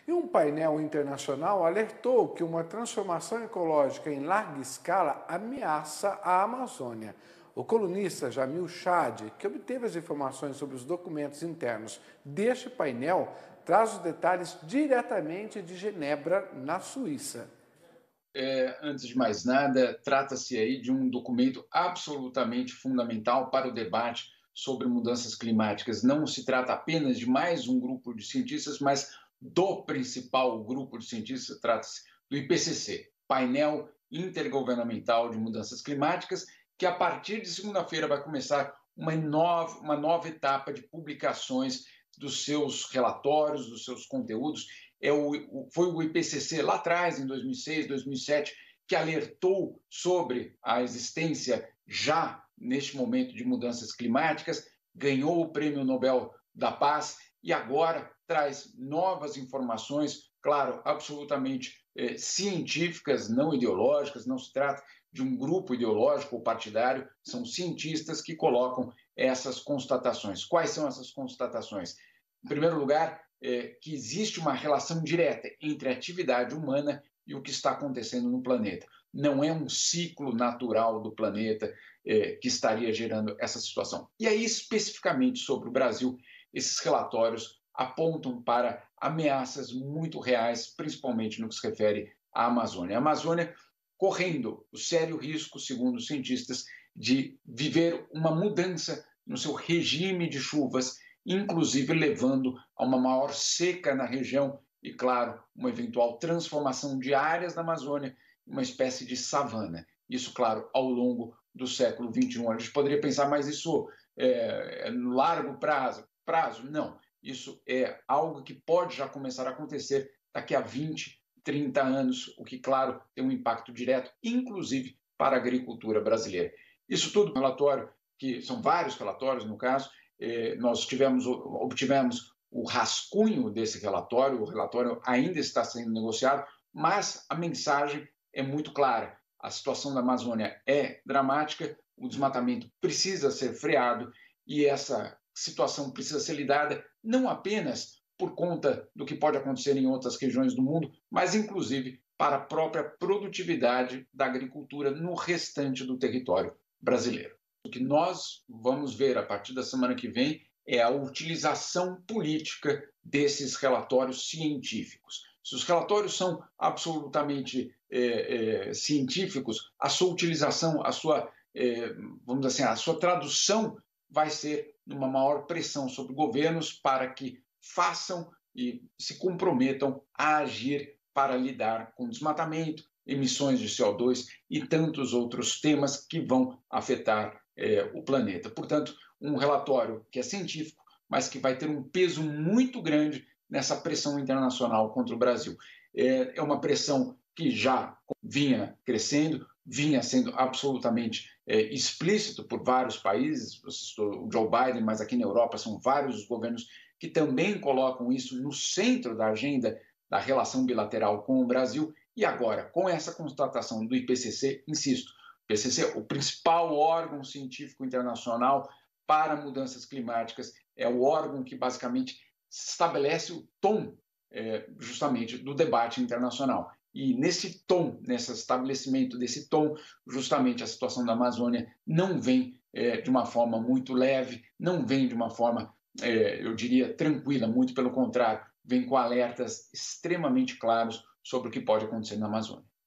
E um painel internacional alertou que uma transformação ecológica em larga escala ameaça a Amazônia. O colunista Jamil Chad, que obteve as informações sobre os documentos internos deste painel, traz os detalhes diretamente de Genebra, na Suíça. Antes de mais nada, trata-se aí de um documento absolutamente fundamental para o debate sobre mudanças climáticas. Não se trata apenas de mais um grupo de cientistas, mas do principal grupo de cientistas, trata-se do IPCC, Painel Intergovernamental de Mudanças Climáticas, que a partir de segunda-feira vai começar uma nova etapa de publicações dos seus relatórios, dos seus conteúdos. Foi o IPCC lá atrás, em 2006, 2007, que alertou sobre a existência já neste momento de mudanças climáticas, ganhou o Prêmio Nobel da Paz e agora traz novas informações, claro, absolutamente científicas, não ideológicas. Não se trata de um grupo ideológico ou partidário, são cientistas que colocam essas constatações. Quais são essas constatações? Em primeiro lugar, que existe uma relação direta entre a atividade humana e o que está acontecendo no planeta. Não é um ciclo natural do planeta que estaria gerando essa situação. E aí, especificamente sobre o Brasil, esses relatórios apontam para ameaças muito reais, principalmente no que se refere à Amazônia. A Amazônia correndo o sério risco, segundo os cientistas, de viver uma mudança no seu regime de chuvas, inclusive levando a uma maior seca na região e, claro, uma eventual transformação de áreas da Amazônia em uma espécie de savana. Isso, claro, ao longo do século XXI. A gente poderia pensar, mas isso é no largo prazo? Prazo? Não. Isso é algo que pode já começar a acontecer daqui a 20, 30 anos, o que, claro, tem um impacto direto, inclusive para a agricultura brasileira. Isso tudo, relatório, que são vários relatórios, no caso, nós obtivemos o rascunho desse relatório, o relatório ainda está sendo negociado, mas a mensagem é muito clara. A situação da Amazônia é dramática, o desmatamento precisa ser freado e essa situação precisa ser lidada não apenas por conta do que pode acontecer em outras regiões do mundo, mas inclusive para a própria produtividade da agricultura no restante do território brasileiro. O que nós vamos ver a partir da semana que vem é a utilização política desses relatórios científicos. Se os relatórios são absolutamente científicos, a sua utilização, vamos dizer assim, a sua tradução vai ser uma maior pressão sobre governos para que façam e se comprometam a agir para lidar com desmatamento, emissões de CO2 e tantos outros temas que vão afetar o planeta. Portanto, um relatório que é científico, mas que vai ter um peso muito grande nessa pressão internacional contra o Brasil. É uma pressão que já vinha crescendo, vinha sendo absolutamente explícito por vários países, o Joe Biden, mas aqui na Europa são vários os governos que também colocam isso no centro da agenda da relação bilateral com o Brasil. E agora, com essa constatação do IPCC, insisto, o IPCC, o principal órgão científico internacional para mudanças climáticas, é o órgão que basicamente estabelece o tom justamente do debate internacional. E nesse tom, nesse estabelecimento desse tom, justamente a situação da Amazônia não vem de uma forma muito leve, não vem de uma forma, eu diria, tranquila, muito pelo contrário, vem com alertas extremamente claros sobre o que pode acontecer na Amazônia.